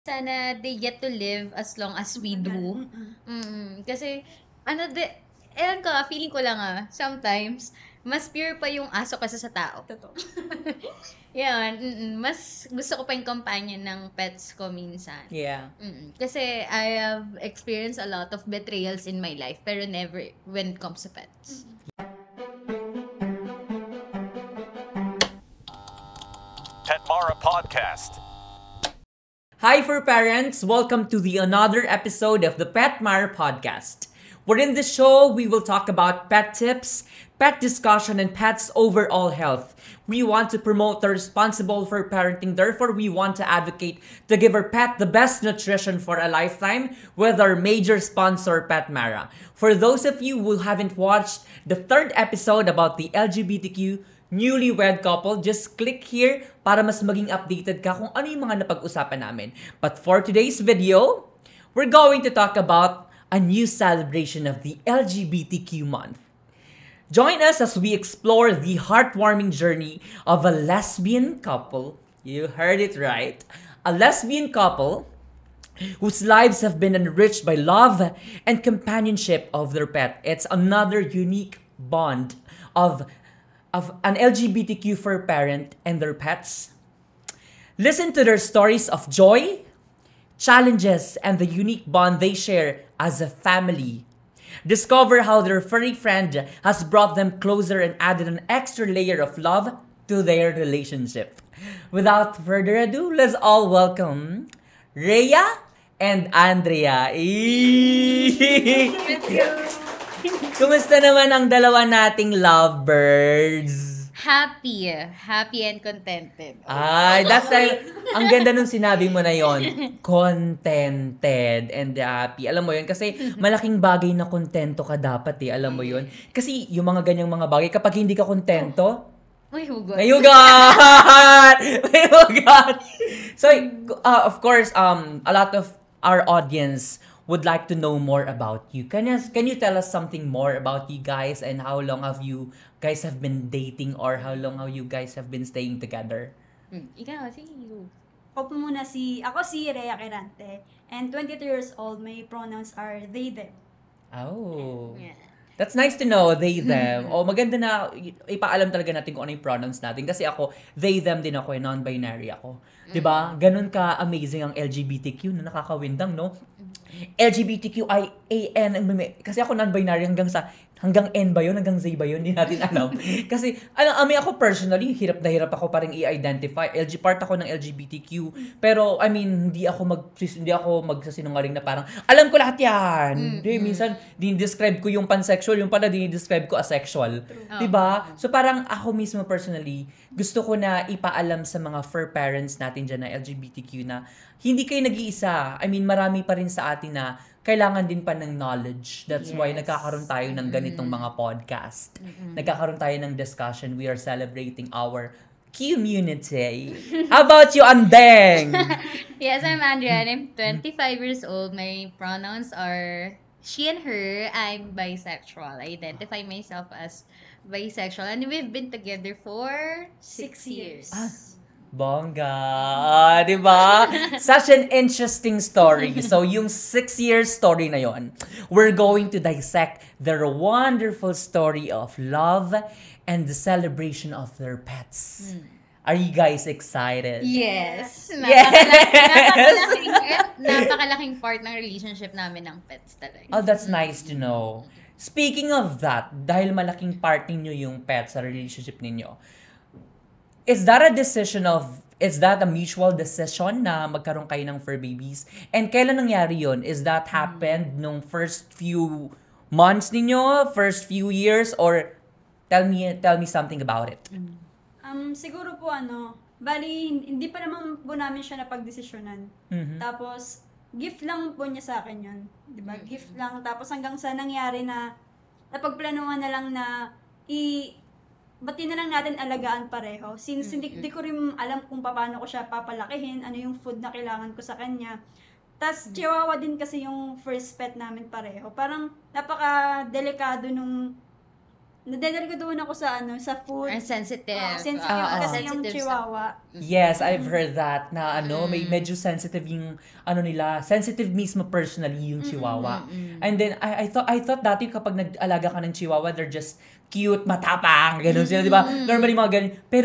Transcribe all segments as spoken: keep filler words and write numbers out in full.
Sana they get to live as long as we do. Mm, kasi ano de ewan ko, ah, feeling ko lang, ah, sometimes mas pure pa yung aso kaysa sa tao. Totoo. 'Yan, mm. Mas gusto ko pa yung companion ng pets ko minsan. Yeah. Mm. Kasi I have experienced a lot of betrayals in my life, pero never when it comes to pets. Petmara Podcast. Hi, fur parents! Welcome to the another episode of the Petmar Podcast. Within this show, we will talk about pet tips, pet discussion, and pets' overall health. We want to promote the responsible fur parenting. Therefore, we want to advocate to give our pet the best nutrition for a lifetime with our major sponsor, Petmara. For those of you who haven't watched the third episode about the L G B T Q newlywed couple, just click here para mas maging updated ka kung ano yung mga napag-usapan namin. But for today's video, we're going to talk about a new celebration of the L G B T Q month. Join us as we explore the heartwarming journey of a lesbian couple. You heard it right. A lesbian couple whose lives have been enriched by love and companionship of their pet. It's another unique bond of of an L G B T Q fur parent and their pets. Listen to their stories of joy, challenges, and the unique bond they share as a family. Discover how their furry friend has brought them closer and added an extra layer of love to their relationship. Without further ado, let's all welcome Rhea and Andrea. Kumusta naman ang dalawa nating lovebirds? Happy, happy and contented. Ay, that's like, ang ganda nung sinabi mo na yon. Contented and happy. Alam mo yun, kasi malaking bagay na kontento ka dapat eh. Alam mo yun. Kasi yung mga ganyang mga bagay, kapag hindi ka kontento, May hugot. may hugot! May hugot! So, uh, of course, um, a lot of our audience would like to know more about you. Can you, can you tell us something more about you guys and how long have you guys have been dating or how long have you guys have been staying together? Hmm, ikaw, sige. you. Ako po muna si, ako si Rhea Quirante, and twenty-two years old, my pronouns are they, them. Oh. Yeah. That's nice to know, they, them. O, maganda na, ipaalam talaga natin kung ano yung pronouns natin. Kasi ako, they, them din ako, eh, non-binary ako. Diba? Ganun ka-amazing ang L G B T Q na nakakawindang, no? L G B T Q I A N. Kasi ako non-binary hanggang sa, hanggang N ba yun? Hanggang Z ba yun? Hindi natin alam. Kasi, ano, I mean, ako personally, hirap na hirap ako parang i-identify. L G part ako ng L G B T Q. Pero, I mean, hindi ako mag, hindi ako magsasinungaling na parang, alam ko lahat yan. Hindi, minsan, dinidescribe ko yung pansexual, yung pala dinidescribe ko asexual. Diba? So, parang ako mismo personally, gusto ko na ipaalam sa mga fur parents natin dyan na L G B T Q na hindi kayo nag-iisa. I mean, marami pa rin sa atin na kailangan din pa ng knowledge. That's Yes. why nagkakaroon tayo ng ganitong mga podcast. Nagkakaroon tayo ng discussion. We are celebrating our community. How about you, Andeng? Yes, I'm Andrea and I'm twenty-five years old. My pronouns are she and her. I'm bisexual. I identify myself as bisexual and we've been together for six, Six years. years. Ah. Bongga! Ah, di ba? Such an interesting story. So, yung six-year story na yon, we're going to dissect their wonderful story of love and the celebration of their pets. Are you guys excited? Yes. Yes. Napakalaking, napakalaking part ng relationship namin ng pets talaga. Oh, that's nice to know. Speaking of that, dahil malaking part ninyo yung pets sa relationship ninyo, is that a decision of, is that a mutual decision na magkaroon kayo ng fur babies? And kailan nangyari yun? Is that happened nung first few months ninyo? First few years? Or tell me tell me something about it. Um, siguro po ano, bali, hindi pa naman po namin siya napagdesisyonan. Mhm. Tapos, gift lang po niya sa akin yun. Diba? Gift lang. Tapos hanggang sa nangyari na, napagplanuhan na lang na, i, bati na lang natin alagaan pareho. Since hindi, hindi ko rin alam kung paano ko siya papalakihin, ano yung food na kailangan ko sa kanya. Tapos, chihuahua din kasi yung first pet namin pareho. Parang, napaka-delikado nung nadadal ko doon ako sa ano, sa food. Or sensitive. Ah, sensitive Ah, ah. kasi yung Sensitive chihuahua. Yes, I've heard that na ano, may Mm. medyo sensitive yung ano nila, sensitive mismo personally yung chihuahua. And then I I thought I thought dati kapag nag-alaga ka ng chihuahua, they're just cute, matapang, ganun sila, di ba? Normally mga ganun. Pero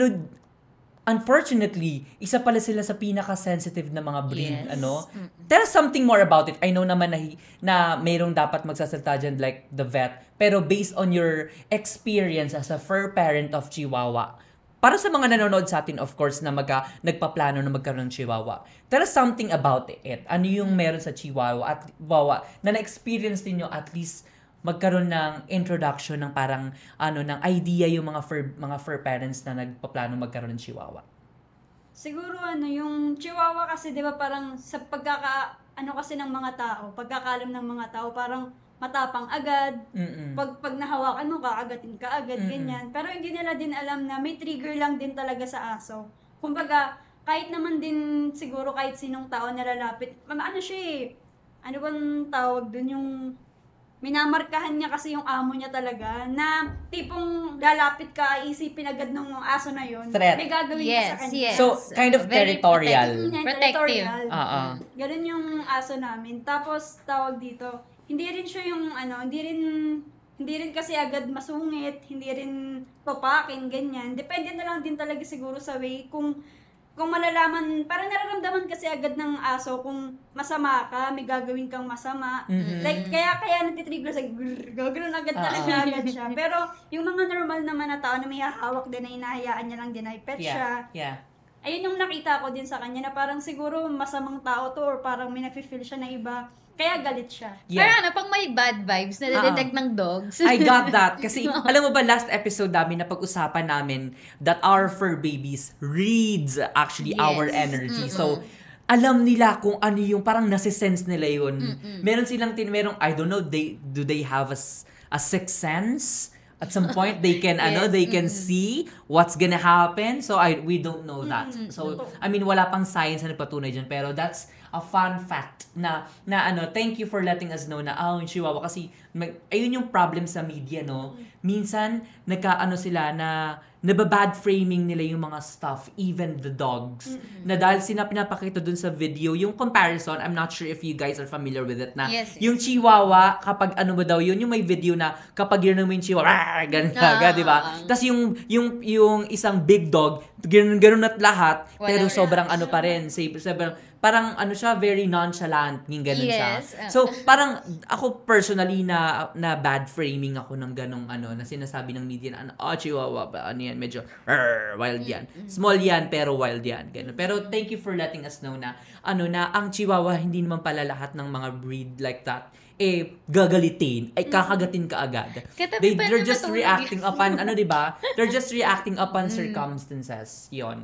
unfortunately, isa pala sila sa pinaka-sensitive na mga breed, Yes. ano? Tell us something more about it. I know naman na, na mayroong dapat magsasalta dyan like the vet, pero based on your experience as a fur parent of Chihuahua, para sa mga nanonood sa atin, of course, na magka, nagpaplano na magkaroon ng Chihuahua, tell us something about it. Ano yung meron sa Chihuahua at Chihuahua na na-experience niyo at least magkaroon ng introduction ng parang ano ng idea yung mga fur mga fur parents na nagpaplano magkaroon ng Chihuahua. Siguro ano, yung chihuahua kasi 'di ba parang sa pagkaka ano kasi ng mga tao, pagkakalam ng mga tao parang matapang agad. Mm-mm. Pag pag nahawakan mo kaagatin ka agad Mm-mm. ganyan. Pero hindi nila din alam na may trigger lang din talaga sa aso. Kumbaga, kahit naman din siguro kahit sinong tao na lalapit, ma- ano siya eh, ano bang tawag dun yung minamarkahan niya kasi yung amo niya talaga na tipong lalapit ka, isipin agad nung aso na yun. Threat. May gagawin ka Yes, sa kanya. yes. So, kind of Very territorial. protective. Yan, Protective. territorial. Oo. Ganun yung aso namin. Tapos, tawag dito, hindi rin siya yung, ano, hindi rin, hindi rin kasi agad masungit, hindi rin papakin, ganyan. Depende na lang din talaga siguro sa way kung, kung malalaman, parang nararamdaman kasi agad ng aso kung masama ka, may gagawin kang masama. Mhm. Like, kaya, kaya natitrigger sa grrr, gagawin agad talaga Oo. agad siya. Pero, yung mga normal naman na tao na may hahawak din na hinahayaan niya lang din ay pet siya. Yeah. Yeah. Ayun yung nakita ko din sa kanya na parang siguro masamang tao to or parang may nafe-feel siya na iba. Kaya galit siya. Yeah. Parang ano, pang may bad vibes na detect ng dogs. I got that. Kasi, alam mo ba, last episode namin, napag-usapan namin that our fur babies reads actually Yes. our energy. So, alam nila kung ano yung, parang nasisense nila yun. Meron silang, tin, merong, I don't know, they, do they have a, s- a sixth sense? At some point, they can, ano, Yes. they can see what's gonna happen. So, I we don't know that. So, I mean, wala pang science na nagpatunay dyan. Pero that's a fun fact na, na ano, thank you for letting us know na, ah, oh, yung Chihuahua. Kasi, mag, ayun yung problem sa media, no? Minsan, nagka-ano sila na, nababad framing nila yung mga stuff, even the dogs. Na dahil sina pinapakita dun sa video, yung comparison, I'm not sure if you guys are familiar with it, na Yes, yes. yung Chihuahua, kapag ano ba daw yun, yung may video na kapag yun mo yung Chihuahua, "Rawr!" ganun Ah, agad, di ba? ah, ah. Tapos yung, yung, yung isang big dog, ganun, ganun at lahat, Wala pero reaction. sobrang ano pa rin, safe, sobrang, parang ano siya, very nonchalant, yung ganun siya. Yes, ah. So, parang ako personally na na bad framing ako ng ganong ano, na sinasabi ng media na ano, oh, Chihuahua, ba, ano yan, medyo, "Rrr," wild yan. Small yan, pero wild yan. Ganun. Pero thank you for letting us know na, ano, na ang Chihuahua, hindi naman pala lahat ng mga breed like that, eh, gagalitin, ay kakagatin ka agad. Katabi They, pa they're naman just matulog reacting yan. upon, ano, di ba? They're just reacting upon circumstances. Yon.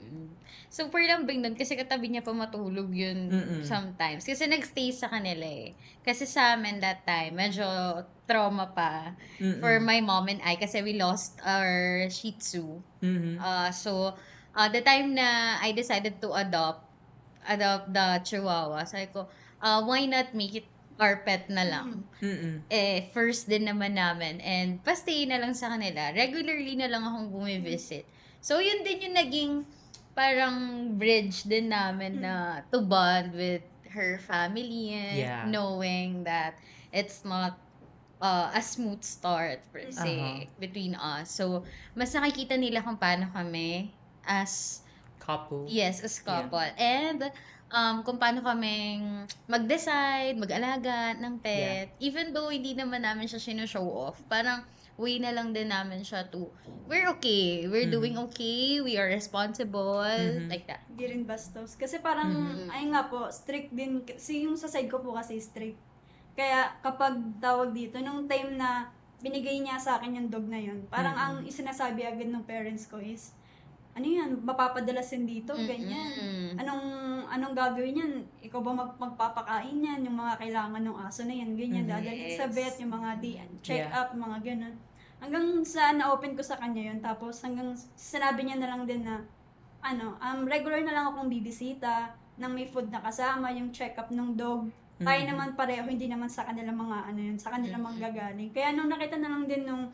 Super lambing nun kasi katabi niya pa matulog yun Mm-mm. sometimes. Kasi nagstay sa kanila eh. Kasi sa amin that time, medyo trauma pa Mm-mm. for my mom and I kasi we lost our Shih Tzu. Mhm. Uh, so, uh, the time na I decided to adopt adopt the Chihuahua, sabi ko, uh, why not make it our pet na lang? Mm-mm. Eh, first din naman namin. And pa-stay na lang sa kanila. Regularly na lang akong bumivisit. So, yun din yung naging parang bridge din namin na to bond with her family and Yeah. knowing that it's not uh, a smooth start per se Uh-huh. between us. So, mas nakikita nila kung paano kami as Couple. yes, as couple. And um, kung paano kaming mag-decide, mag-alaga ng pet. Even though hindi naman namin siya sinushow off, parang way na lang din namin siya to, we're okay, we're Mhm. doing okay, we are responsible, Mhm. like that. Hindi rin bastos. Kasi parang, Mhm. ayun nga po, strict din. Kasi yung sa side ko po kasi strict. Kaya kapag tawag dito, nung time na binigay niya sa akin yung dog na yun, parang Mhm. ang isinasabi agad ng parents ko is, ano yan, mapapadalasin dito, ganyan. Mm-mm. Anong anong gagawin yan? Ikaw ba mag, magpapakain yan? Yung mga kailangan ng aso na yan, ganyan. Mhm. Dadalhin sa Yes. vet, yung mga di, check Yeah. up, mga ganun. Hanggang sa na-open ko sa kanya yun. Tapos hanggang sinabi niya na lang din na, ano, um, regular na lang akong bibisita, nang may food na kasama, yung check up ng dog. Tayo Mhm. naman pareho, hindi naman sa kanila mga ano yun, sa kanila Mhm. manggagaling. Kaya nung nakita na lang din nung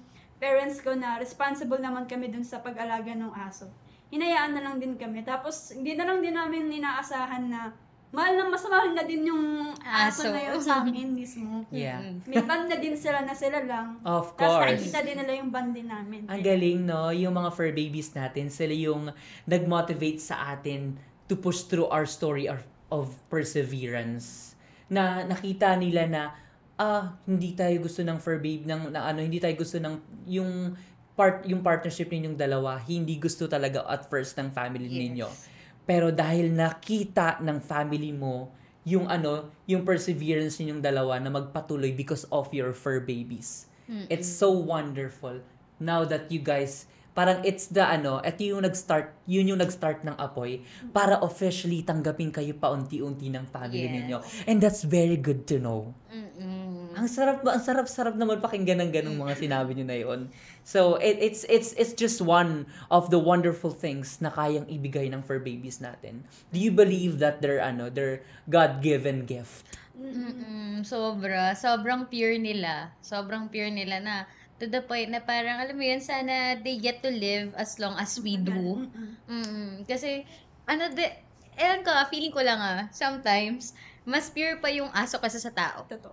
parents ko na responsible naman kami dun sa pag-alaga ng aso. Hinayaan na lang din kami. Tapos, hindi na lang din namin inaasahan na mahal na mas mahal na din yung aso, Aso. na yun sa amin mismo. Yeah. May band na din sila na sila lang. Of Tapos course. nakikita din nila yung band din namin. Ang galing, no? Yung mga fur babies natin, sila yung nag-motivate sa atin to push through our story of, of perseverance. Na nakita nila na, ah, hindi tayo gusto ng fur baby, ng, na, ano, hindi tayo gusto ng, yung, part, yung partnership ninyong dalawa, hindi gusto talaga at first ng family Yes. ninyo. Pero dahil nakita ng family mo, yung ano, yung perseverance ninyong dalawa na magpatuloy because of your fur babies. Mm-mm. It's so wonderful now that you guys, parang it's the ano, ito yung nag-start, yun yung nag-start ng apoy para officially tanggapin kayo paunti-unti ng family Yes. ninyo. And that's very good to know. Mm-mm. Ang sarap ba, ang sarap-sarap naman pakinggan ng ganung mga sinabi niyo na yun. So, it, it's it's it's just one of the wonderful things na kayang ibigay ng fur babies natin. Do you believe that they're ano, they're God-given gift? Mm-mm. Sobra. Sobrang pure nila. Sobrang pure nila na to the point na parang, alam mo yun, sana they get to live as long as we do. Mm-mm. Kasi, ano, de, ewan ko, feeling ko lang ah, sometimes, mas pure pa yung aso kasi sa tao. Totoo.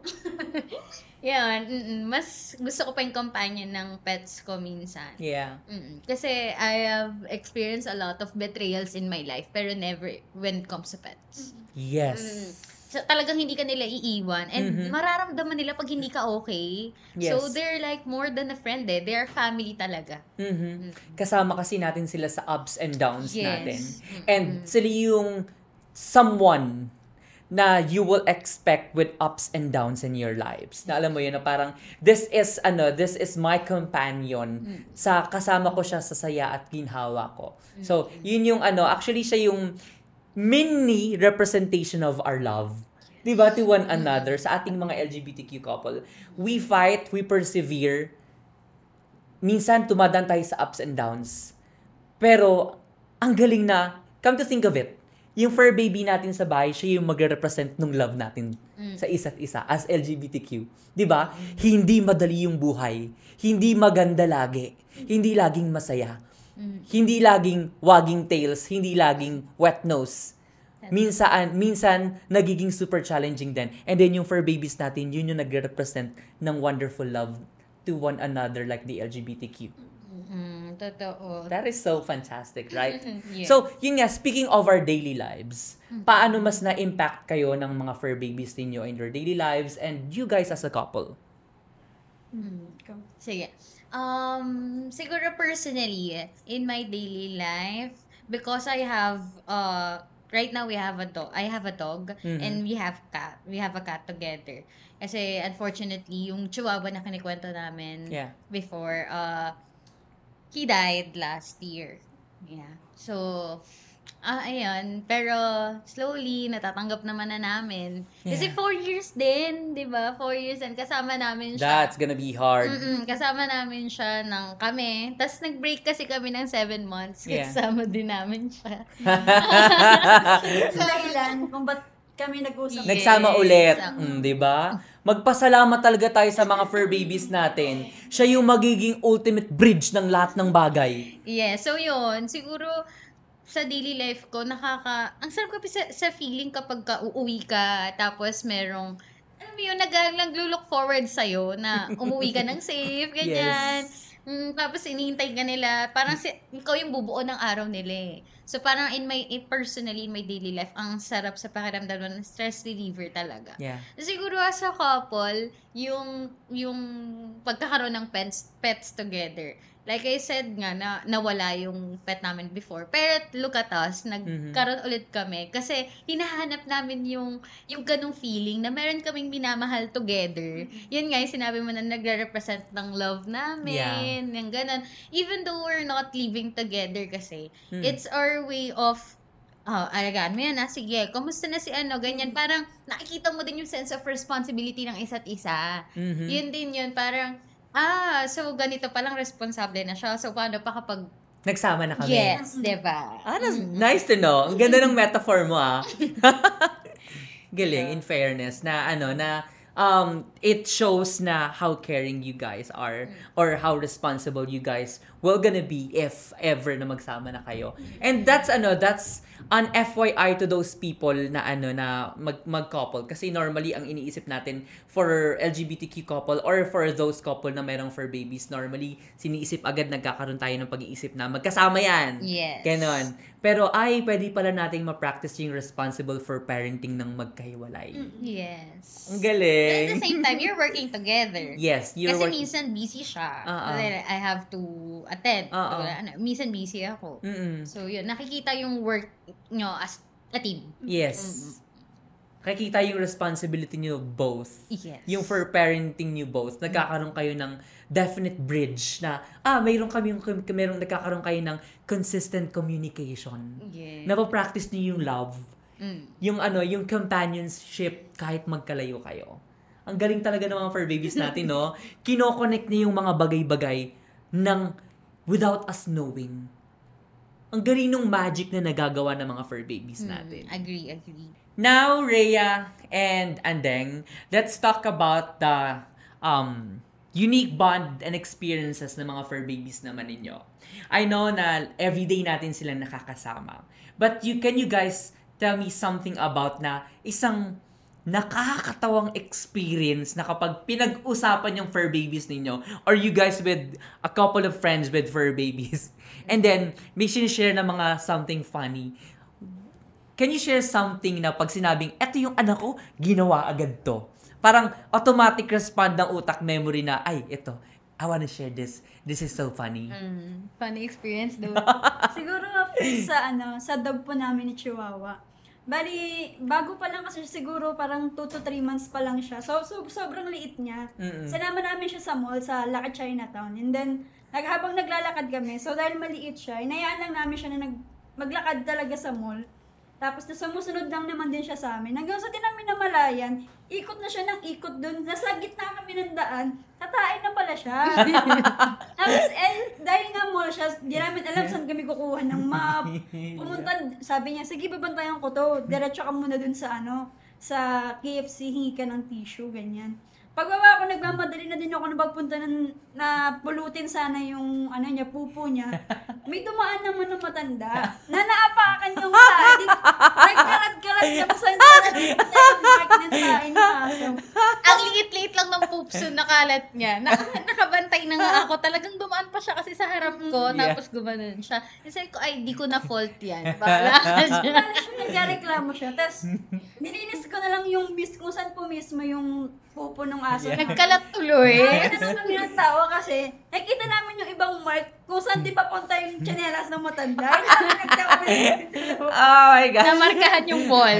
Yan, mm-mm. Mas gusto ko pa yung companion ng pets ko minsan. Yeah. Mm-mm. Kasi I have experienced a lot of betrayals in my life, pero never when it comes to pets. Yes. So, talagang hindi ka nila iiwan. And Mhm. mararamdaman nila pag hindi ka okay. Yes. So, they're like more than a friend eh. They are family talaga. Mhm. Kasama kasi natin sila sa ups and downs Yes. natin. And sila yung someone na you will expect with ups and downs in your lives. Na alam mo yun, na parang, this is, ano, this is my companion. Sa, kasama ko siya sa saya at ginhawa ko. So, yun yung, ano, actually siya yung mini representation of our love. Diba? To one another, sa ating mga L G B T Q couple. We fight, we persevere. Minsan, tumadaan tayo sa ups and downs. Pero, ang galing na, come to think of it, yung fur baby natin sa bahay, siya yung magre-represent ng love natin sa isa't isa as L G B T Q. 'Di ba? Hindi madali yung buhay. Hindi maganda lagi. Hindi laging masaya. Hindi laging wagging tails, hindi laging wet nose. Minsan, minsan nagiging super challenging din. And then yung fur babies natin, yun yung nagre-represent ng wonderful love to one another like the L G B T Q. Mm, totoo. That is so fantastic, right? Yeah. So, yun nga, speaking of our daily lives, paano mas na-impact kayo ng mga fur babies ninyo in your daily lives and you guys as a couple? Sige. Um, siguro personally, in my daily life, because I have, uh, right now we have a dog, I have a dog, Mhm. and we have cat, we have a cat together. Kasi, unfortunately, yung chihuahua na kinikwento namin Yeah. before, uh, he died last year. Yeah. So, ah, ayun. Pero, slowly, natatanggap naman na namin. Kasi Yeah. four years din, di ba? Four years and kasama namin siya. That's gonna be hard. Mm-mm, kasama namin siya ng kami. Tapos nag-break kasi kami ng seven months. Yeah. Kasama din namin siya. Sa dahilan kung ba't kami nag-usap. Yes. Nagsama ulit. Exactly. Mm, 'di ba? Magpasalamat talaga tayo sa mga fur babies natin. Siya yung magiging ultimate bridge ng lahat ng bagay. Yeah, so yun, siguro sa daily life ko, nakaka... Ang sarap kasi sa, sa feeling kapag ka uuwi ka, tapos merong, alam mo yun, nag, nag-look forward sa'yo na umuwi ka ng safe, ganyan. Yes. Mm, tapos inihintay ka nila, parang si, ikaw yung bubuo ng araw nila eh. So parang in my, in personally, in my daily life, ang sarap sa pakiramdam ng stress reliever talaga. Yeah. Siguro as a couple, yung yung pagkakaroon ng pets pets together. Like I said nga na nawala yung pet namin before. Pero look at us, nagkaroon ulit kami kasi hinahanap namin yung yung ganung feeling na meron kaming minamahal together. Yun nga yung sinabi mo na nagre-represent ng love namin, yung ganun. Even though we're not living together kasi, Mm. it's our way of oh, alagaan mo yan ah, sige, kumusta na si ano, ganyan, parang nakikita mo din yung sense of responsibility ng isa't isa. Mhm. Yun din yun, parang, ah, so ganito palang responsable na siya, so paano pa kapag, Nagsama na kami. yes, diba? Ah, that's nice to know. Ang ganda ng metaphor mo, ah. Galing, in fairness, na ano, na um, it shows na how caring you guys are or how responsible you guys will gonna be if ever na magsama na kayo. And that's ano, that's an F Y I to those people na ano na mag mag-couple kasi normally ang iniisip natin for L G B T Q couple or for those couple na merong fur babies, normally siniisip agad nagkakaroon tayo ng pag-iisip na magkasama yan. Yes. Ganon. Pero ay, pwede pala nating ma-practice yung responsible for parenting ng magkahiwalay. Yes. Ang But galing. at the same time, you're working together. Yes, you're Kasi work- minsan busy siya. Ah, ah. Then I have to attend. Ah, ah. Ano, minsan busy ako. Mm-mm. So yun, nakikita yung work nyo as a team. Yes. Nakikita yung responsibility nyo both. Yes. Yung for parenting nyo both. Nagkakaroon kayo ng definite bridge na, ah, mayroon kami, mayroon nagkakaroon kayo ng consistent communication. Yeah. Napapractice nyo yung love. Mm. Yung ano, yung companionship kahit magkalayo kayo. Ang galing talaga ng mga fur babies natin, no? Kino-connect niya yung mga bagay-bagay ng without us knowing. Ang galing ng magic na nagagawa ng mga fur babies natin. Mm, agree, agree. Now, Rhea and Andeng, let's talk about the um unique bond and experiences ng mga fur babies naman ninyo. I know na everyday natin sila nakakasama. But you can you guys tell me something about na isang nakakatawang experience na kapag pinag-usapan yung fur babies ninyo or you guys with a couple of friends with fur babies and then may share na mga something funny. Can you share something na pag sinabing, eto yung anak ko, ginawa agad to? Parang automatic respond ng utak memory na, ay, ito, I wanna share this. This is so funny. Mm, funny experience though. Siguro first sa ano, sa dog po namin ni Chihuahua. Bali, bago pa lang kasi siguro parang two to three months pa lang siya. So, so sobrang liit niya. Mm-mm. Sinama namin siya sa mall, sa Laki Chinatown. And then, nag, habang naglalakad kami, so dahil maliit siya, inayaan lang namin siya na nag, maglakad talaga sa mall. Tapos, na sumusunod lang naman din siya sa amin. Hanggang sa din namin namalayan, ikot na siya ng ikot dun. Nasa gitna kami ng daan, katain na pala siya. Tapos, eh, dahil nga mall siya, di namin alam saan kami kukuha ng map. Pumunta, sabi niya, sige, babantayan ko to. Diretso ka muna dun sa ano, sa K F C, hingi ka ng tissue, ganyan. Pagbaba ko, nagmamadali na din ako na pagpunta ng, na pulutin sana yung, ano niya, pupo niya. May dumaan naman ng matanda, na naapakan yung sain. Nagkalat-kalat niya pa sa yung mark ng sain ng aso. Ang liit-liit lang ng poops yung nakalat niya. Nak- nakabantay na nga ako. Talagang dumaan pa siya kasi sa harap ko. Yeah. Tapos gumanon siya. Kasi ko, ay, di ko na fault yan. Bahala ka siya. Bali siya, nagreklamo siya. Tapos, nilinis ko na lang yung bis, kung saan po mismo yung pupo ng aso. Yeah. Nagkalat tuloy. Kaya na kami ng tawa kasi nakita namin yung ibang mark kung saan di papunta yung tsinelas ng matanda. Kaya nagtawa kami. Oh my God. Namarkahan yung wall.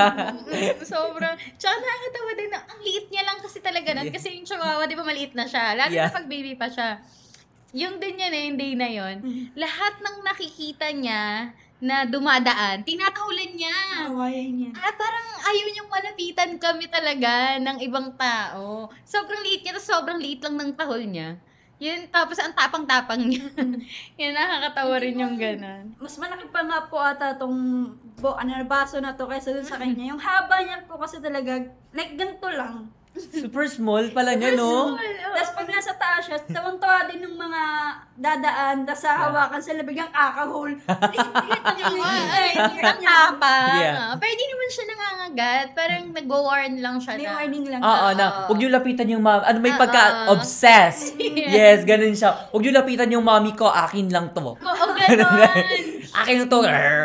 Sobrang. Tsaka nakakatawa din na ang liit niya lang kasi talaga nun. Kasi yung chihuahua, di ba maliit na siya. Lalo Yeah. na pag baby pa siya. Yung din yan eh, yung day na yun. Lahat ng nakikita niya na dumadaan, tinatahulan niya. Kawayan niya. At parang ayaw niyang malapitan kami talaga ng ibang tao. Sobrang liit niya, tapos sobrang liit lang ng tahol niya. Yun, tapos ang tapang-tapang niya. Yun, nakakatawa rin yung gano'n. Mas malaki pa nga po ata tong bo, ano, baso na to kaysa dun sa kanya. Yung haba niya po kasi talaga, like ganito lang. Super small pala niya, no? Tapos pag nasa taas siya, tawang-tawa din ng mga dadaan, tapos hahawakan sila biglang kakahol. Liit-liit ang Ay, liit ang niya. tapang. Yeah. Pero di naman siya nangangagat. Parang nag-warn lang siya May na. warning lang. Oo, Oo. na huwag niyo lapitan yung mami. Ano, may Oo. pagka-obsessed. Yes. Yes, ganun siya. Huwag niyo lapitan yung mami ko, akin lang to. Oo, gano'n. Akin to.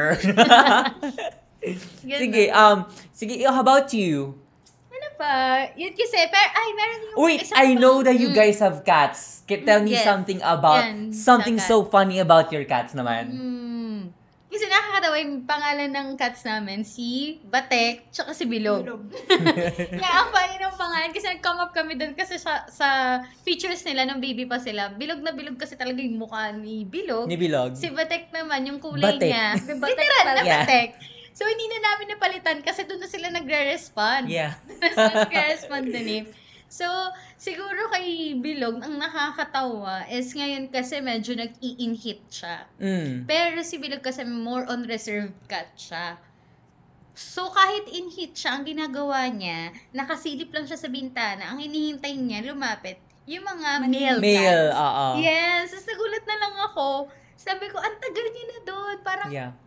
Sige, um, sige, how about you? Ano pa? Yun kasi, pero, ay, meron yung Wait, isang I know pang- that you Mm. guys have cats. Can tell me Yes. something about, Yan, something sa so funny about your cats naman. Hmm. Kasi nakakatawa yung pangalan ng cats namin, si Batek, tsaka si Bilog. Bilog. Kaya ang funny ng pangalan kasi nag-come up kami doon kasi sa, sa features nila nung baby pa sila. Bilog na bilog kasi talaga yung mukha ni Bilog. Ni Bilog. Si Batek naman, yung kulay Batek. niya. Batek Literal na Yeah. Batek. So, hindi na namin napalitan kasi doon na sila nagre-respond. Yeah. Nagre-respond dun eh. So, siguro kay Bilog, ang nakakatawa is ngayon kasi medyo nag-i-inhit siya. Mm. Pero si Bilog kasi more on reserved cat siya. So, kahit in heat siya, ang ginagawa niya, nakasilip lang siya sa bintana. Ang hinihintay niya, lumapit, yung mga male Male, cats. oo. Yes. Tapos nagulat na lang ako. Sabi ko, ang tagal niya na doon. Parang Yeah.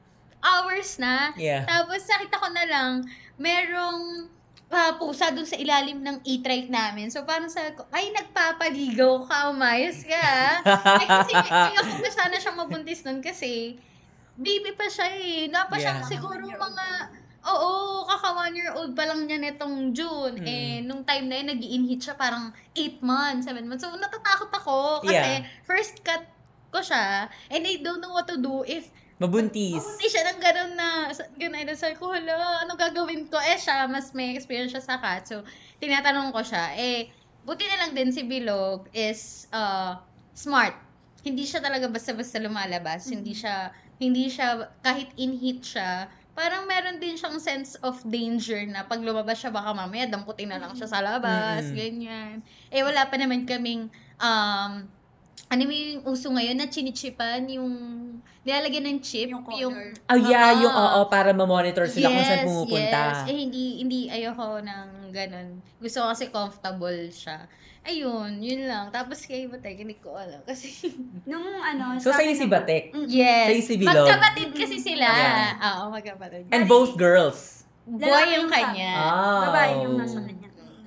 hours na. Yeah. Tapos nakita ko na lang, merong uh, pusa doon sa ilalim ng e-trike namin. So, parang sabi ko, ay, nagpapaligaw ka, umayos ka. Ay, kasi ayoko pa sana siyang mabuntis nun kasi baby pa siya eh. Napa Yeah. siyang siguro mga, oo, kaka one year old pa lang niya netong June. Mm. Eh, nung time na yun, nag-i-inhit siya parang eight months, seven months. So, natatakot ako kasi Yeah. first cut ko siya and I don't know what to do if Mabuntis. hindi siya ng gano'n na, gano'n na sabi ko, hala, ano gagawin ko? Eh, siya, mas may experience siya sa cat. So, tinatanong ko siya, eh, buti na lang din si Bilog is uh, smart. Hindi siya talaga basta-basta lumalabas. Mm-hmm. Hindi siya, hindi siya, kahit in heat siya, parang meron din siyang sense of danger na pag lumabas siya, baka mamaya damputin na lang siya sa labas, Mm-mm. ganyan. Eh, wala pa naman kaming, um, ano yung uso ngayon na chinichipan, yung nilalagyan ng chip, Yung yung, color. Oh yeah, Oo. yung oo, para ma-monitor sila kung saan Yes, pumupunta. yes. Eh, hindi, hindi ayoko ng ganun. Gusto ko kasi comfortable siya. Ayun, yun lang. Tapos kay Batek, hindi ko alam. Kasi, Nung ano, So, sa'yo akin si naman- Batek. Mm, yes. Sa'yo si Bilog. Magkapatid kasi sila. Yeah. Oo, magkapatid. And both girls. Boy Lalaki yung yung sa- kanya. Ah. Babae yung nasa kanya.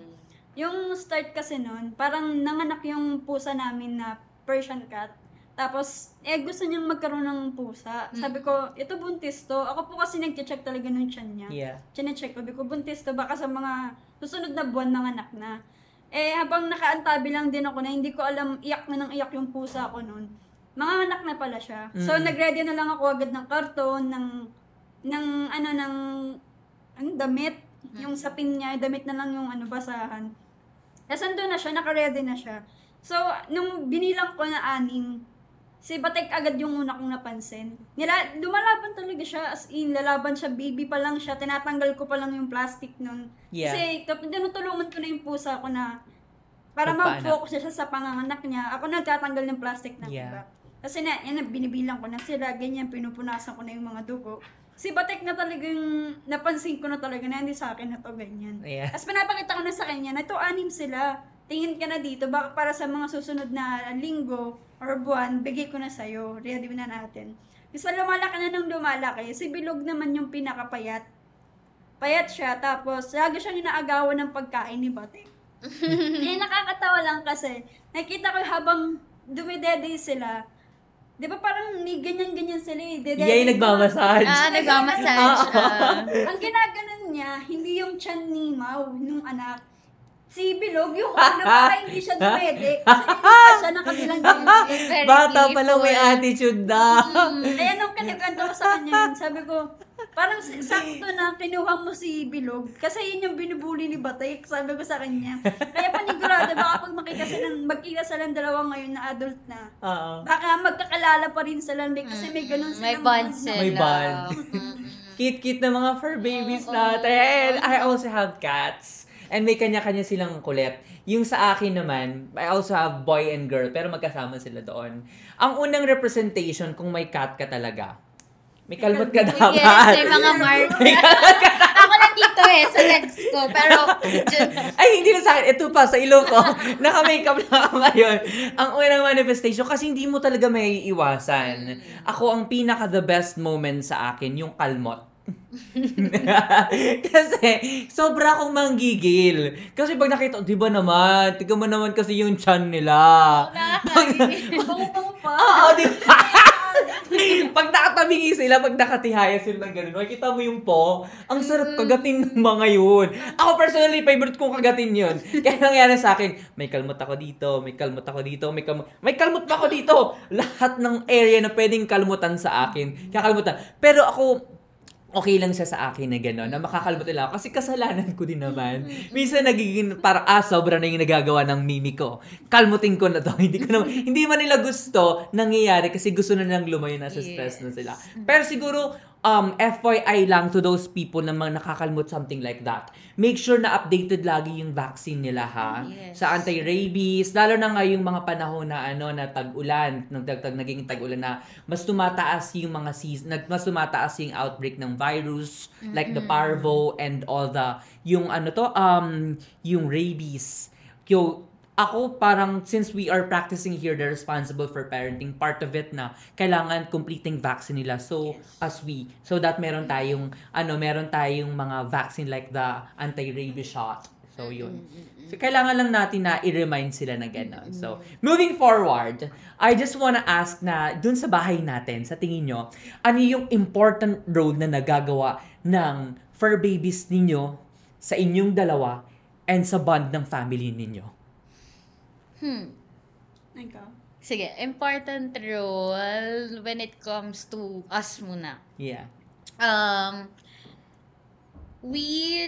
Yung start kasi nun, parang nanganak yung pusa namin na Persian cat. Tapos, eh, gusto niyang magkaroon ng pusa. Sabi ko, ito buntis to. Ako po kasi nag-check talaga ng tiyan niya. Yeah. Chine-check ko, sabi ko, buntis to. Baka sa mga susunod na buwan nanganak na. Eh, habang nakaantabi lang din ako na hindi ko alam, iyak na nang iyak yung pusa ko nun. Mga anak na pala siya. So, Mm. nag-ready na lang ako agad ng karton, ng, ng, ano, ng, ang damit. Yung sapin niya, damit na lang yung, ano, basahan. Tapos, andun na siya, naka-ready na siya. So, nung binilang ko na anim, si Batek agad yung una kong napansin. Nila, lumalaban talaga siya, as in, lalaban siya, baby pa lang siya, tinatanggal ko pa lang yung plastic nun. Yeah. Kasi, kapag tinutulungan ko na yung pusa ko na, para Magpaanak. mag-focus siya sa panganganak niya, ako nagtatanggal ng plastic ng Yeah. iba. Kasi na, yan, binibilang ko na sila, ganyan, pinupunasan ko na yung mga dugo. Si Batek na talaga yung, napansin ko na talaga na hindi sa akin na to, ganyan. Yeah. Tapos pinapakita ko na sa kanya na ito, anim sila. Tingin ka na dito, baka para sa mga susunod na linggo or buwan, bigay ko na sa'yo. Ready na natin. Kasi lumalaki na nung lumalaki, si Bilog naman yung pinakapayat. Payat siya, tapos lagi siyang inaagawan ng pagkain ni Batek. Eh, nakakatawa lang kasi, nakita ko habang dumidede sila, di ba parang may ganyan-ganyan sila eh. Dedede Yeah, yung ko. nagmamassage. Ah, nagmamassage. ah. Ang ginaganon niya, hindi yung tiyan ni Mau, nung anak. Si Bilog, yung ano, para hindi siya dumede. Kasi hindi pa siya nakabilang dumede. Very Bata pa lang may playful. attitude na. Kaya nung kinaganda ko sa kanya yun, sabi ko, parang s- sakto na kinuha mo si Bilog. Kasi yun yung binubuli ni Batek, sabi ko sa kanya. Kaya panigurado, baka pag makita silang, magkita silang dalawa ngayon na adult na, Oo. baka magkakalala pa rin sila. May- Kasi may ganun May silang bond bond na- sila. May bond. Mm-mm. Cute-cute na mga fur babies Oo. natin. I also have cats. And may kanya-kanya silang kulit. Yung sa akin naman, I also have boy and girl, pero magkasama sila doon. Ang unang representation, kung may cat ka talaga, may kalmot ka dapat. Yes, may mga mark. Ako nandito eh, sa legs ko. Pero, dyan, Ay, hindi na sa akin. Ito pa, sa ilong ko. Naka-makeup na ako ngayon. Ang unang manifestation, kasi hindi mo talaga may iwasan. Ako, ang pinaka-the best moment sa akin, yung kalmot. Kasi, sobra akong manggigil. Kasi pag nakita, di ba naman, tiga mo naman kasi yung chan nila. Bango-bango pa. Oo, di ba? Pag nakatabingi sila, pag nakatihaya sila ng gano'n, makikita mo yung po, ang sarap kagatin ng mga yun. Ako personally, favorite kong kagatin yun. Kaya nangyari sa akin, may kalmot ako dito, may kalmot ako dito, may kalmot, may kalmot pa ako dito. Lahat ng area na pwedeng kalmutan sa akin, kakalmutan. Pero ako, okay lang siya sa akin na gano'n, na makakalmot nila ako. Kasi kasalanan ko din naman. Minsan nagiging parang, ah, sobra na yung nagagawa ng mimi ko. Kalmutin ko na to. Hindi ko naman, hindi man nila gusto nangyayari kasi gusto na nilang lumayo, nasa stress na sila. Pero siguro, um, F Y I lang to those people na mga nakakalmot something like that. Make sure na updated lagi yung vaccine nila ha. Yes. Sa anti-rabies, lalo na nga yung mga panahon na ano na tag-ulan, nagdagdag naging tag-ulan na mas tumataas yung mga season, mas tumataas yung outbreak ng virus mm-hmm. like the parvo and all the yung ano to um yung rabies. Yo, ako parang since we are practicing here the responsible for parenting, part of it na kailangan completing vaccine nila. So Yes. as we so that meron tayong ano meron tayong mga vaccine like the anti-rabies shot. So yun. So kailangan lang natin na i-remind sila na gano'n. So moving forward, I just wanna ask na dun sa bahay natin, sa tingin nyo, ano yung important role na nagagawa ng fur babies ninyo sa inyong dalawa and sa bond ng family ninyo? Hmm. Ikaw. Sige, important role when it comes to us muna. Yeah. Um, we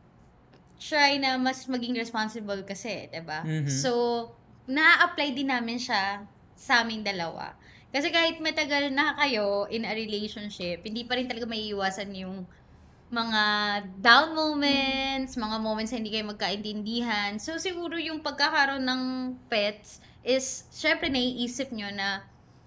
try na mas maging responsible kasi, diba? Mhm. So, na-apply din namin siya sa aming dalawa. Kasi kahit matagal na kayo in a relationship, hindi pa rin talaga maiiwasan yung mga down moments, mga moments na hindi kayo magkaintindihan. So, siguro yung pagkakaroon ng pets is, syempre, naiisip nyo na,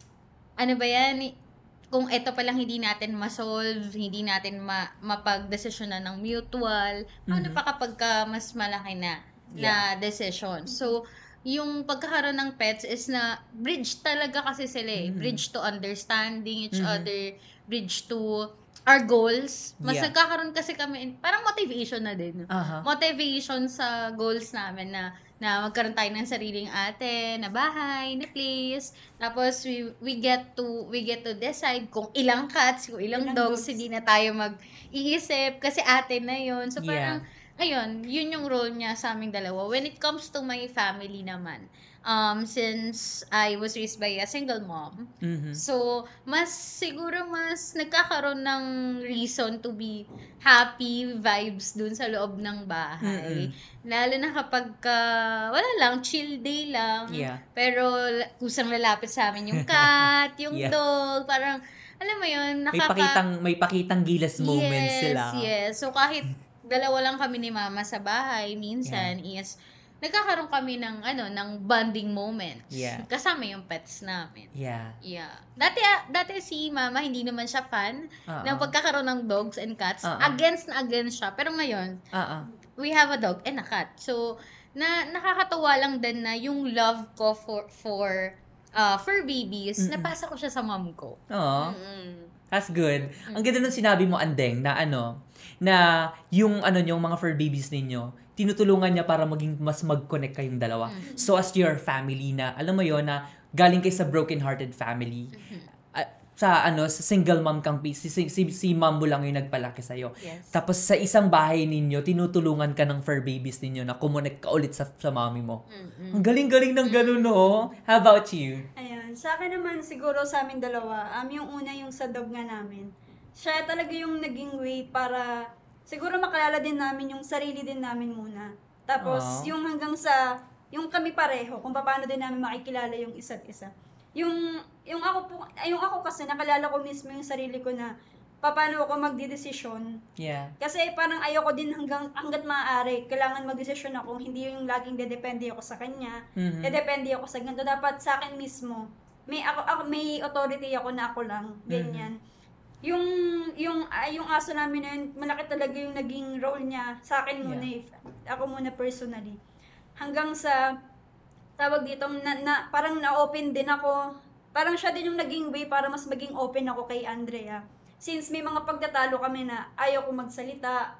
ano ba yan, kung eto palang hindi natin ma-solve, hindi natin ma- mapag-desisyonan ng mutual, ano Mhm. pa kapag ka mas malaki na, na decision. So, yung pagkakaroon ng pets is na bridge talaga kasi sila eh. Mhm. Bridge to understanding each Mhm. other, bridge to our goals. Mas Yeah. nagkakaroon kasi kami, parang motivation na din. Aha. Motivation sa goals namin na na magkaroon tayo ng sariling ate, na bahay, na place. Tapos we we get to we get to decide kung ilang cats, kung ilang, Ilang dogs, dogs. hindi na tayo mag-iisip kasi ate na yun. So parang ayun, yun yung role niya sa aming dalawa. When it comes to my family naman, um, since I was raised by a single mom, Mhm. so, mas siguro mas nagkakaroon ng reason to be happy vibes dun sa loob ng bahay. Lalo na kapag ka, wala lang, chill day lang. Yeah. Pero la- kusang lalapit sa amin yung cat, yung Yeah. dog, parang, alam mo yun, May nakaka... pakitang may pakitang gilas moments yes, sila. Yes, so kahit dalawa lang kami ni mama sa bahay, minsan is, nagkakaroon kami ng, ano, ng bonding moments. Yeah. Kasama yung pets namin. Yeah. Yeah. Dati, ah, dati si mama, hindi naman siya fan Oo. ng pagkakaroon ng dogs and cats. Oo. Against na against siya. Pero ngayon, Oo. we have a dog and a cat. So, na nakakatuwa lang din na yung love ko for for uh, fur babies, Mm-mm. napasa ko siya sa mom ko. Oo. Mm-mm. That's good. Ang ganda nung sinabi mo, Andeng, na ano, na yung ano yung mga fur babies ninyo, tinutulungan niya para maging mas mag-connect kayong dalawa. So as your family na, alam mo yon na galing kayo sa broken-hearted family. Ah, sa ano, sa single mom kang si, si, si, si mom mo lang yung nagpalaki sa'yo. Yes. Tapos sa isang bahay ninyo, tinutulungan ka ng fur babies ninyo na kumonect ka ulit sa, sa mommy mo. Mm-mm. Ang galing-galing ng ganun, no? How about you? Ayan, sa akin naman siguro sa amin dalawa, um, yung una yung sa dog nga namin. Siya talaga yung naging way para siguro makalala din namin yung sarili din namin muna. Tapos Aww. yung hanggang sa yung kami pareho kung paano din namin makikilala yung isa't isa. Yung yung ako po, ay, yung ako kasi nakalala ko mismo yung sarili ko na paano ako magdedesisyon. Yeah. Kasi parang ayoko din hanggang hangga't maaari, kailangan magdesisyon ako, hindi yung laging dedepende ako sa kanya. Mhm. Dedepende ako sa ganito. Dapat sa akin mismo, may ako, ako may authority ako na ako lang, ganyan. Yung yung ah, yung aso namin na yun, malaki talaga yung naging role niya sa akin muna, Yeah. if, ako muna personally. Hanggang sa tawag dito na, na parang na-open din ako. Parang siya din yung naging way para mas maging open ako kay Andrea. Since may mga pagtatalo kami na ayaw ko magsalita,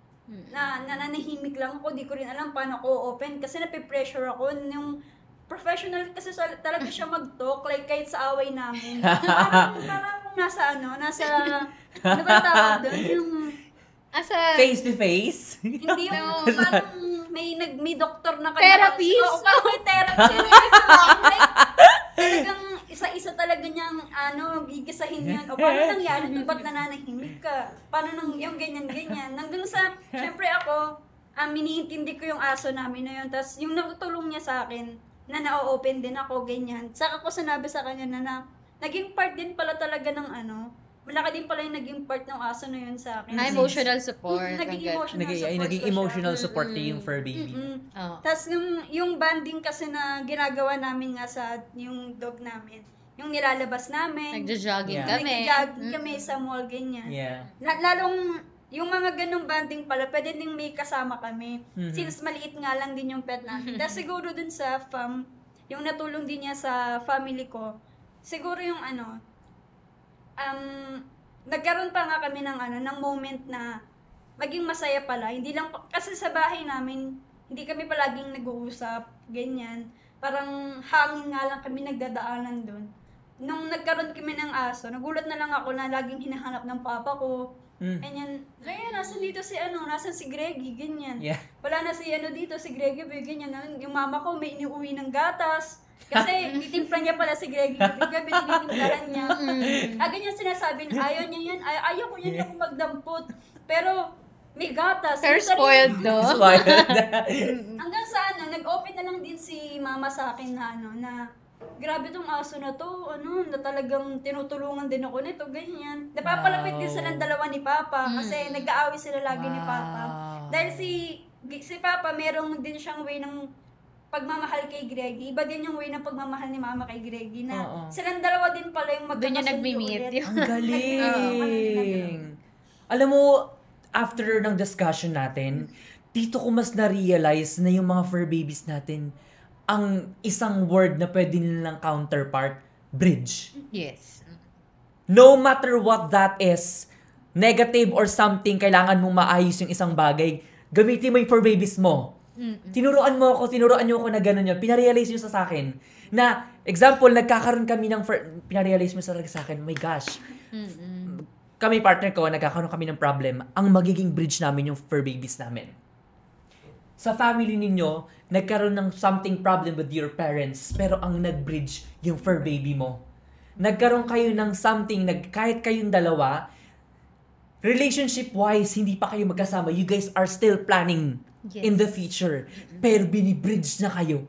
na nananahimik lang ako, di ko rin alam paano ako open kasi nape-pressure ako yung professional kasi sa- talaga siya mag-talk like kahit sa away namin. parang, parang nasa ano, nasa ano ba tawag doon? Yung Asa, Face to face? hindi yung No, parang may nag may doktor na Therapist? Oo, parang may therapist. Like, talagang isa-isa talaga niyang ano, gigisahin yan. O paano nangyari ito? Ba't nananahimik ka? Paano nang yung ganyan-ganyan? Nandun sa, syempre ako, um, miniintindi ko yung aso namin na yun. Tapos yung nagtulong niya sa akin, na na-open din ako, ganyan. Saka ko sinabi sa kanya na, na naging part din pala talaga ng ano, malaki din pala yung naging part ng aso na yun sa akin. Ah, Since- emotional support. Naging Hanggang- emotional Naging, ay, support naging ko siya. emotional support niya yung fur baby. Mm-mm. Oo. Tapos yung, yung banding kasi na ginagawa namin nga sa yung dog namin, yung nilalabas namin, Nagja-jogging Yeah. kami. nag-jogging kami sa mall, ganyan. Yeah. La- lalong, yung mga ganong banding pala, pwede din may kasama kami. Mhm. Since maliit nga lang din yung pet namin. Dahil siguro dun sa fam, yung natulong din niya sa family ko, siguro yung ano, um, nagkaroon pa nga kami ng ano, ng moment na maging masaya pala. Hindi lang, pa- kasi sa bahay namin, hindi kami palaging nag-uusap, ganyan. Parang hangin nga lang kami nagdadaanan dun. Nung nagkaroon kami ng aso, nagulat na lang ako na laging hinahanap ng papa ko. Mm. Ganyan, kaya nasan dito si ano, nasan si Greggy, ganyan. Yeah. Wala na si ano dito, si Greggy, ganyan. Yung mama ko may iniuwi ng gatas. Kasi itimpla niya pala si Greggy. Gabi tinitimplahan niya. Ah, ganyan sinasabi na ayaw niya yan. Ay, ayaw ko yan ako magdampot. Pero may gatas. Pero Yung sarili- spoiled, no? Spoiled. Hanggang sa ano, nag-open na lang din si mama sa akin na ano, na grabe tong aso na to, ano, na talagang tinutulungan din ako nito, ganyan. Napapalapit din Wow. silang dalawa ni Papa kasi nag-aaway sila lagi ni Papa. Wow. Dahil si si Papa, merong din siyang way ng pagmamahal kay Greggy. Iba din yung way ng pagmamahal ni Mama kay Greggy na Oo. silang dalawa din pala yung Doon yung magkakasundo nagmi-meet ulit. yun. Ang galing! Oo. Alam mo, after ng discussion natin, dito ko mas na-realize na yung mga fur babies natin, ang isang word na pwede nilang counterpart, bridge. Yes. No matter what that is, negative or something, kailangan mong maayos yung isang bagay, gamitin mo yung fur babies mo. Tinuruan mo ako, tinuruan nyo ako na gano'n yun. Pinarealize nyo sa akin. Na, example, nagkakaroon kami ng, fur- pinarealize mo sa sa akin, oh my gosh, kami partner ko, nagkakaroon kami ng problem, ang magiging bridge namin yung fur babies namin. Sa family ninyo, nagkaroon ng something problem with your parents, pero ang nag-bridge yung fur baby mo. Nagkaroon kayo ng something, nag, kahit kayong dalawa, relationship-wise, hindi pa kayo magkasama, you guys are still planning Yes. in the future, pero binibridge na kayo.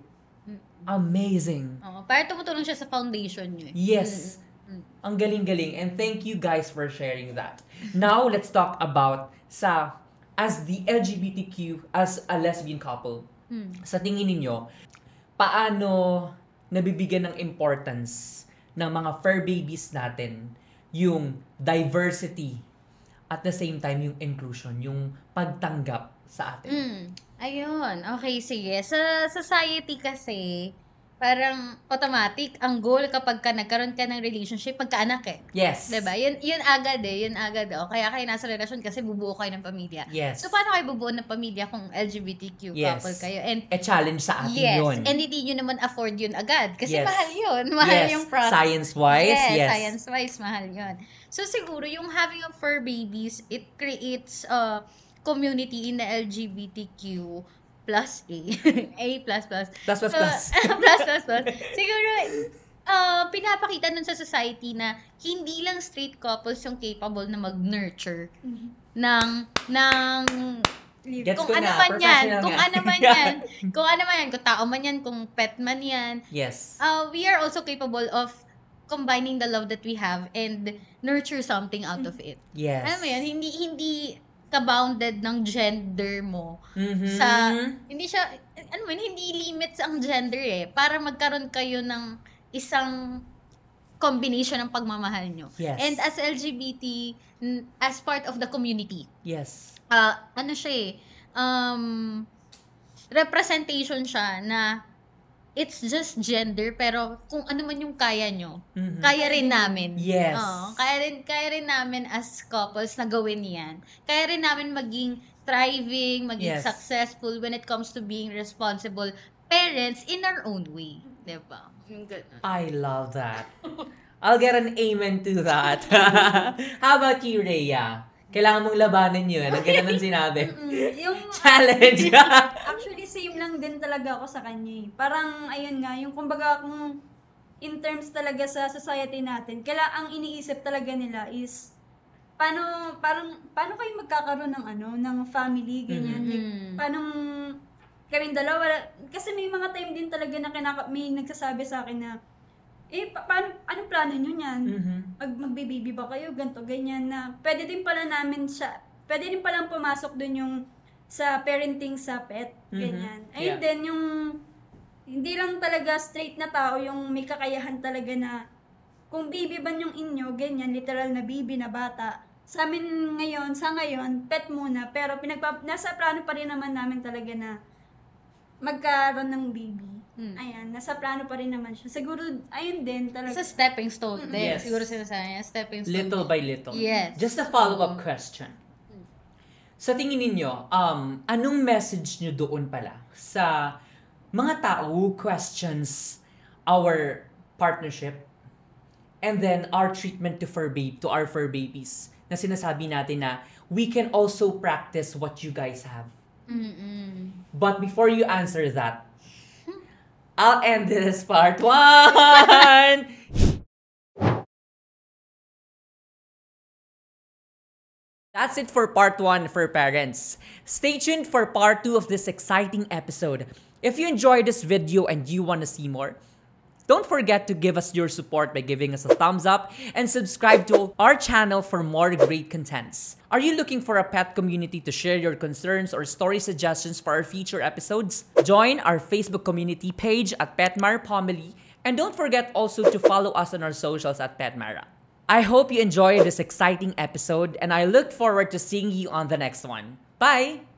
Amazing. Oo, para tumutulong siya sa foundation niyo. eh. Yes. Ang galing-galing. And thank you guys for sharing that. Now, let's talk about sa as the L G B T Q, as a lesbian couple. Sa tingin ninyo, paano nabibigyan ng importance ng mga fur babies natin yung diversity at the same time yung inclusion, yung pagtanggap sa atin? Mm. Ayun. Okay, sige. Sa society kasi, parang automatic, ang goal kapag ka nagkaroon ka ng relationship, magkaanak eh. Yes. Diba? Yun, yun agad eh. Yun agad oh. Kaya kayo nasa relasyon kasi bubuo kayo ng pamilya. Yes. So, paano kayo bubuo ng pamilya kung L G B T Q Yes. couple kayo? And A challenge sa atin yes, yun. and hindi nyo naman afford yun agad. Kasi Yes. mahal yun. Mahal Yes. yung process. Science-wise, yes. Science-wise, mahal yun. So, siguro, yung having a fur babies, it creates a community in the L G B T Q plus A. A plus plus. Plus, plus, So, plus. plus, plus, plus. Siguro, uh, pinapakita nun sa society na hindi lang straight couples yung capable na mag-nurture ng, ng Gets kung ko ano na, man yan, professional kung nga. ano man yan, kung ano man yan, kung tao man yan, kung pet man yan, Yes. uh, we are also capable of combining the love that we have and nurture something out of it. Yes. Alam mo yan, hindi, hindi ka-bounded ng gender mo. Mhm. Sa, hindi siya, ano mo yun, hindi limits ang gender eh, para magkaroon kayo ng isang combination ng pagmamahal nyo. Yes. And as L G B T, n- as part of the community, Yes. uh, ano siya eh, um, representation siya na it's just gender, pero kung ano man yung kaya nyo, Mhm. kaya rin namin. Yes. Oo, kaya rin, kaya rin namin as couples na gawin yan. Kaya rin namin maging thriving, maging Yes. successful when it comes to being responsible parents in our own way. Diba? Yung ganun. I love that. I'll get an amen to that. How about you, Rhea? Kailangan mong labanan yun. Ang ganda ng sinabi. Mm, yung Challenge! actually same lang din talaga ako sa kanya eh. Parang ayun nga, yung kumbaga kung in terms talaga sa society natin, kaya ang iniisip talaga nila is paano parang paano kayo magkakaroon ng ano, ng family ganyan. Mhm. Like, paano kaming dalawa kasi may mga time din talaga na kinaka may nagsasabi sa akin na eh, pa- paano, anong plano nyo niyan? Mhm. Mag, magbe-baby ba kayo? Ganto, ganyan na. Pwede din pala namin siya, pwede din palang pumasok dun yung sa parenting sa pet, Mhm. ganyan. Yeah. Ayun din, yung hindi lang talaga straight na tao yung may kakayahan talaga na kung baby ban yung inyo, ganyan, literal na baby na bata. Sa amin ngayon, sa ngayon, pet muna, pero pinagpa, nasa plano pa rin naman namin talaga na magkaroon ng baby. Hmm. Ayan, nasa plano pa rin naman siya. Siguro, ayun din talaga. Sa stepping stone din. Yes. Siguro sinasabi niya, stepping stone. Little din. by little. Yes. Just a follow-up question. Sa tingin ninyo, um, anong message nyo doon pala sa mga tao who questions our partnership and then our treatment to fur babe, to our fur babies, na sinasabi natin na we can also practice what you guys have. Mm-mm. But before you answer that, I'll end this part one. That's it for part one for parents. Stay tuned for part two of this exciting episode. If you enjoyed this video and you want to see more, don't forget to give us your support by giving us a thumbs up and subscribe to our channel for more great contents. Are you looking for a pet community to share your concerns or story suggestions for our future episodes? Join our Facebook community page at Petmar Pomeli, and don't forget also to follow us on our socials at Petmara. I hope you enjoyed this exciting episode, and I look forward to seeing you on the next one. Bye!